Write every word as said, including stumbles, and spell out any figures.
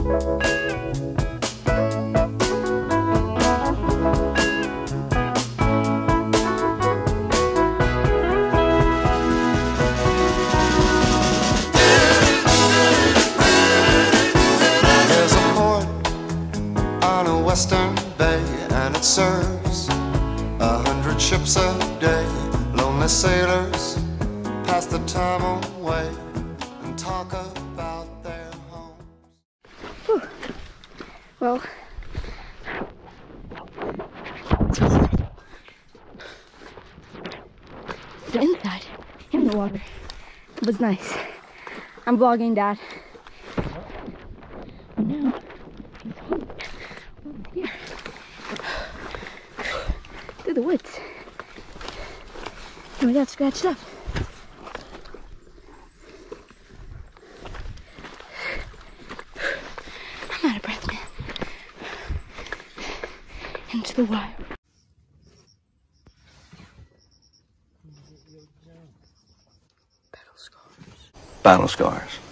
Western Bay, and it serves a hundred ships a day. Lonely sailors pass the time away and talk about their homes. Whew. Well, the inside in the water was nice. I'm vlogging Dad. Now here through the woods, and we got scratched up. I'm out of breath, man. Into the wire. Battle scars. Battle scars.